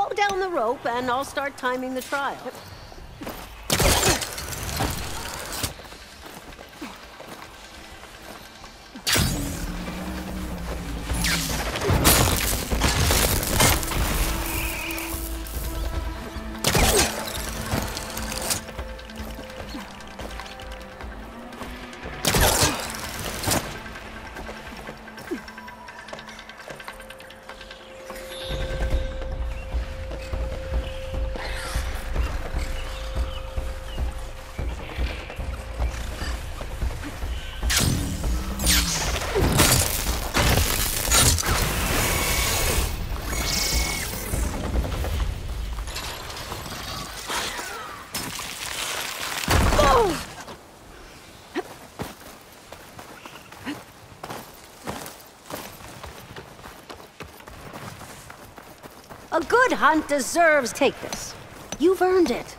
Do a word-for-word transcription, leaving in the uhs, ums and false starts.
slow down the rope and I'll start timing the trial. A good hunt deserves... Take this. You've earned it.